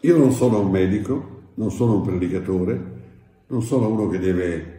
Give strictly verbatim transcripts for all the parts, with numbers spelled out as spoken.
Io non sono un medico, non sono un predicatore, non sono uno che deve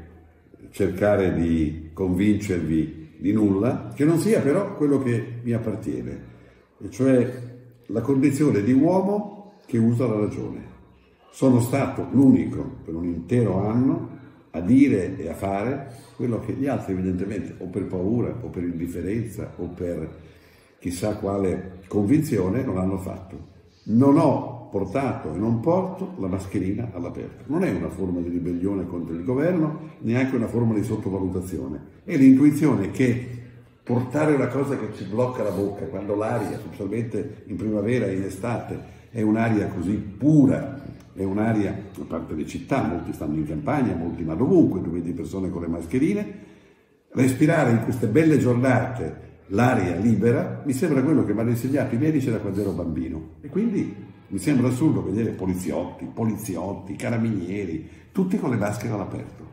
cercare di convincervi di nulla, che non sia però quello che mi appartiene, e cioè la condizione di uomo che usa la ragione. Sono stato l'unico per un intero anno a dire e a fare quello che gli altri evidentemente o per paura o per indifferenza o per chissà quale convinzione non hanno fatto. Non ho portato e non porto la mascherina all'aperto. Non è una forma di ribellione contro il governo, neanche una forma di sottovalutazione. È l'intuizione che portare una cosa che ci blocca la bocca, quando l'aria, specialmente in primavera e in estate, è un'aria così pura, è un'aria, a parte le città, molti stanno in campagna, molti vanno ovunque, tu vedi persone con le mascherine, respirare in queste belle giornate l'aria libera, mi sembra quello che mi hanno insegnato i medici da quando ero bambino. E quindi mi sembra assurdo vedere poliziotti, poliziotti, carabinieri, tutti con le maschere all'aperto.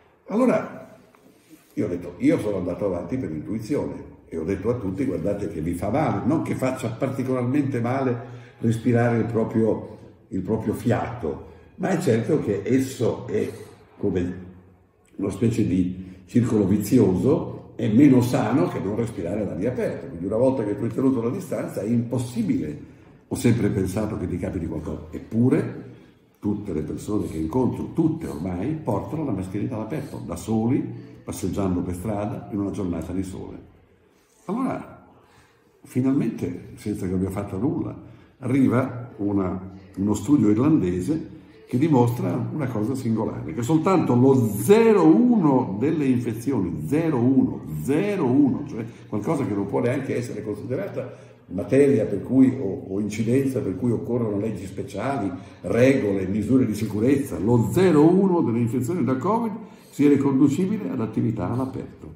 Allora, io ho detto, io sono andato avanti per intuizione e ho detto a tutti, guardate che vi fa male, non che faccia particolarmente male respirare il proprio, il proprio fiato, ma è certo che esso è come una specie di circolo vizioso, è meno sano che non respirare l'aria aperta. Quindi una volta che tu hai tenuto la distanza è impossibile. Ho sempre pensato che ti capiti qualcosa, eppure tutte le persone che incontro, tutte ormai, portano la mascherina all'aperto, da soli, passeggiando per strada in una giornata di sole. Allora, finalmente, senza che abbia fatto nulla, arriva una, uno studio irlandese che dimostra una cosa singolare, che soltanto lo zero virgola uno delle infezioni, zero virgola uno, zero virgola uno, cioè qualcosa che non può neanche essere considerata materia per cui, o, o incidenza per cui occorrono leggi speciali, regole, misure di sicurezza, lo zero virgola uno delle infezioni da Covid sia riconducibile ad attività all'aperto.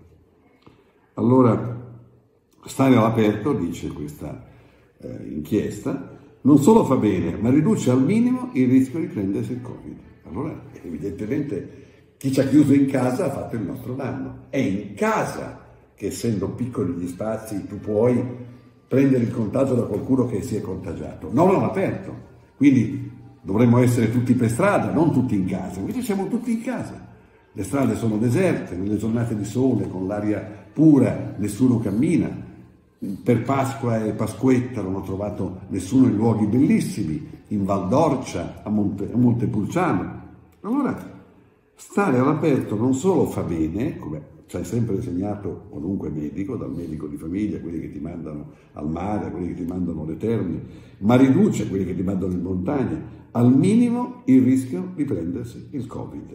Allora, stare all'aperto, dice questa eh, inchiesta, non solo fa bene, ma riduce al minimo il rischio di prendersi il Covid. Allora, evidentemente, chi ci ha chiuso in casa ha fatto il nostro danno. È in casa che, essendo piccoli gli spazi, tu puoi prendere il contagio da qualcuno che si è contagiato, non all'aperto. Quindi dovremmo essere tutti per strada, non tutti in casa. Invece siamo tutti in casa. Le strade sono deserte, nelle giornate di sole, con l'aria pura, nessuno cammina. Per Pasqua e Pasquetta non ho trovato nessuno in luoghi bellissimi, in Val d'Orcia, a, Monte, a Montepulciano. Allora, stare all'aperto non solo fa bene, come ci ha sempre insegnato qualunque medico, dal medico di famiglia, quelli che ti mandano al mare, quelli che ti mandano alle terme, ma riduce quelli che ti mandano in montagna, al minimo il rischio di prendersi il Covid.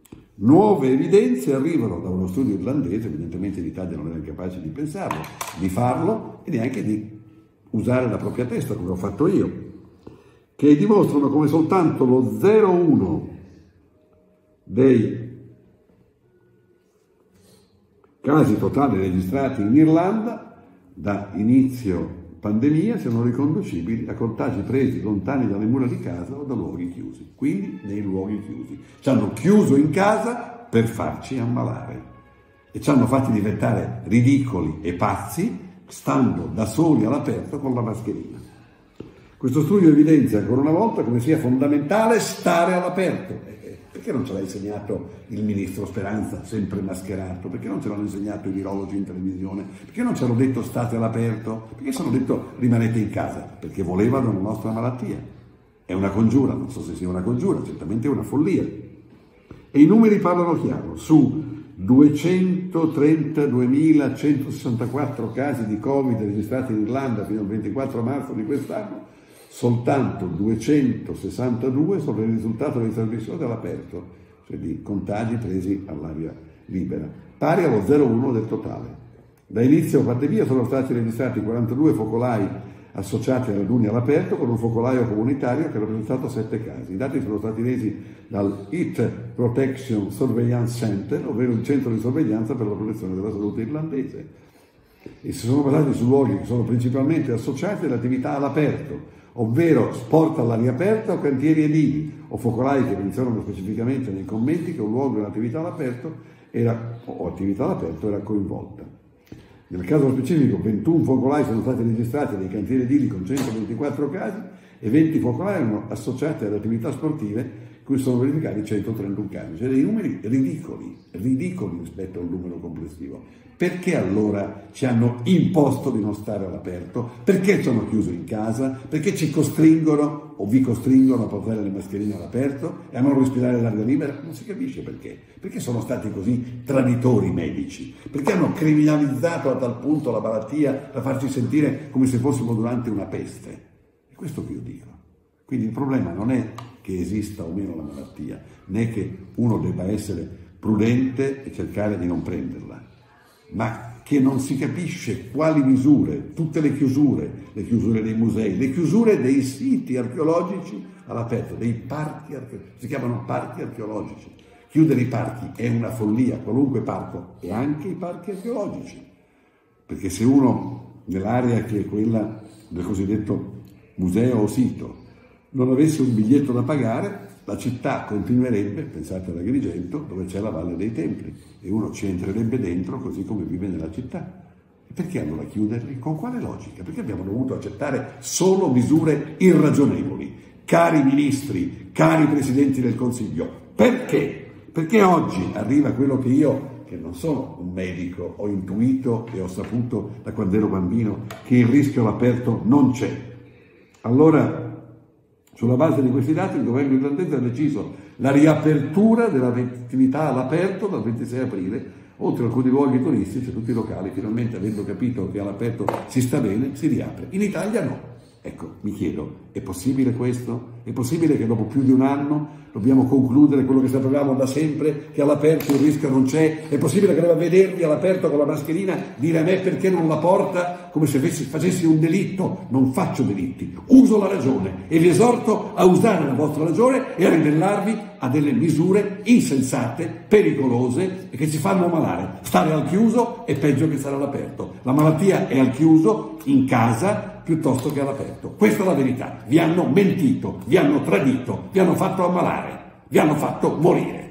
Nuove evidenze arrivano da uno studio irlandese, evidentemente l'Italia non era capace di pensarlo, di farlo e neanche di usare la propria testa come ho fatto io, che dimostrano come soltanto lo zero virgola uno dei casi totali registrati in Irlanda da inizio pandemia siano riconducibili a contagi presi lontani dalle mura di casa o da luoghi chiusi, quindi nei luoghi chiusi. Ci hanno chiuso in casa per farci ammalare e ci hanno fatti diventare ridicoli e pazzi stando da soli all'aperto con la mascherina. Questo studio evidenzia ancora una volta come sia fondamentale stare all'aperto. Perché non ce l'ha insegnato il ministro Speranza, sempre mascherato? Perché non ce l'hanno insegnato i virologi in televisione? Perché non ci hanno detto state all'aperto? Perché ci hanno detto rimanete in casa? Perché volevano la nostra malattia. È una congiura, non so se sia una congiura, certamente è una follia. E i numeri parlano chiaro. Su duecentotrentaduemilacentosessantaquattro casi di Covid registrati in Irlanda fino al ventiquattro marzo di quest'anno, soltanto duecentosessantadue sono il risultato di trasmissione all'aperto, cioè di contagi presi all'aria libera, pari allo zero virgola uno del totale. Da inizio pandemia sono stati registrati quarantadue focolai associati a raduni all'aperto, con un focolaio comunitario che ha rappresentato sette casi. I dati sono stati resi dal Heat Protection Surveillance Center, ovvero il centro di sorveglianza per la protezione della salute irlandese, e si sono basati su luoghi che sono principalmente associati all'attività all'aperto, ovvero sport all'aria aperta o cantieri edili, o focolai che menzionano specificamente nei commenti che un luogo in attività all'aperto era, o attività all'aperto era coinvolta. Nel caso specifico ventuno focolai sono stati registrati nei cantieri edili con centoventiquattro casi e venti focolai erano associati ad attività sportive cui sono verificati centotrentuno casi, cioè dei numeri ridicoli, ridicoli rispetto a un numero complessivo. Perché allora ci hanno imposto di non stare all'aperto? Perché sono chiusi in casa? Perché ci costringono o vi costringono a portare le mascherine all'aperto e a non respirare l'aria libera? Non si capisce perché. Perché sono stati così traditori i medici? Perché hanno criminalizzato a tal punto la malattia da farci sentire come se fossimo durante una peste? È questo che io dico. Quindi il problema non è che esista o meno la malattia, né che uno debba essere prudente e cercare di non prenderla, ma che non si capisce quali misure, tutte le chiusure, le chiusure dei musei, le chiusure dei siti archeologici all'aperto, dei parchi archeologici, si chiamano parchi archeologici. Chiudere i parchi è una follia, qualunque parco, e anche i parchi archeologici, perché se uno nell'area che è quella del cosiddetto museo o sito non avesse un biglietto da pagare, la città continuerebbe, pensate ad Agrigento, dove c'è la Valle dei Templi, e uno ci entrerebbe dentro così come vive nella città. E perché allora chiuderli? Con quale logica? Perché abbiamo dovuto accettare solo misure irragionevoli? Cari ministri, cari presidenti del Consiglio, perché? Perché oggi arriva quello che io, che non sono un medico, ho intuito e ho saputo da quando ero bambino che il rischio all'aperto non c'è. Allora, sulla base di questi dati il governo irlandese ha deciso la riapertura dell'attività all'aperto dal ventisei aprile, oltre a alcuni luoghi turistici, tutti i locali, finalmente avendo capito che all'aperto si sta bene, si riapre. In Italia no. Ecco, mi chiedo, è possibile questo? È possibile che dopo più di un anno dobbiamo concludere quello che sapevamo da sempre, che all'aperto il rischio non c'è? È possibile che devo vedervi all'aperto con la mascherina, dire a me perché non la porta, come se facessi un delitto? Non faccio delitti, uso la ragione e vi esorto a usare la vostra ragione e a ribellarvi a delle misure insensate, pericolose e che ci fanno ammalare. Stare al chiuso è peggio che stare all'aperto. La malattia è al chiuso, in casa, piuttosto che all'aperto. Questa è la verità. Vi hanno mentito, vi hanno tradito, vi hanno fatto ammalare, vi hanno fatto morire.